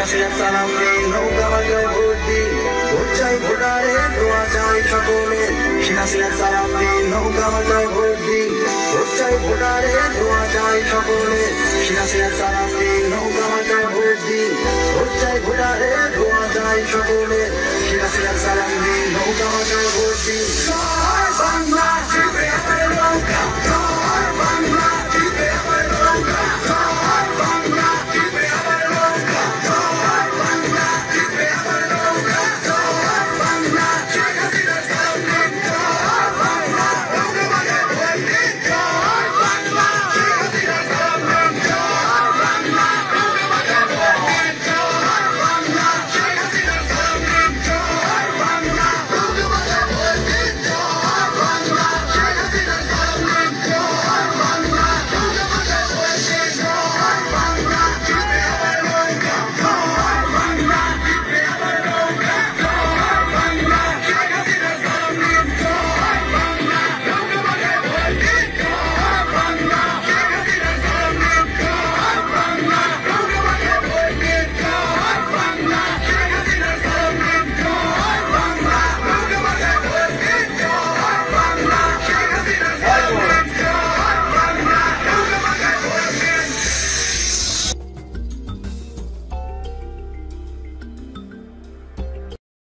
হাসিনার সালাম দিন, নৌকা বাজায় ভোট দিন, ভোট চাই ভোটারে, দোয়া চাই সকলে। শেখ হাসিনার সালাম দিন, নৌকা বাজায় ভোট দিন, ভোট চাই ভোটারে, দোয়া চাই সকলে। শেখ হাসিনার সালাম দিন, নৌকা বাজায় ভোট দিন, ভোট চাই ভোটারে, দোয়া চাই সকলে।